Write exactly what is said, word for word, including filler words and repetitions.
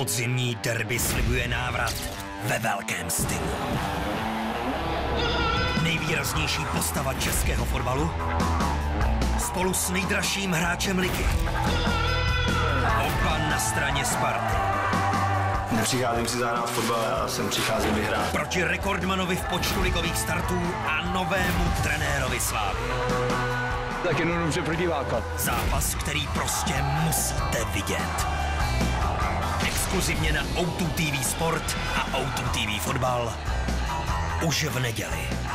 Podzimní derby slibuje návrat ve velkém stylu. Nejvýraznější postava českého fotbalu spolu s nejdražším hráčem ligy. Oba na straně Sparty. Nepřicházím si zahrát fotbal, já sem přicházím vyhrát. Proti rekordmanovi v počtu ligových startů a novému trenérovi Slávy. Tak jenom dobře pro diváka. Zápas, který prostě musíte vidět. Exkluzivně na O dva T V Sport a O dva T V Fotbal už v neděli.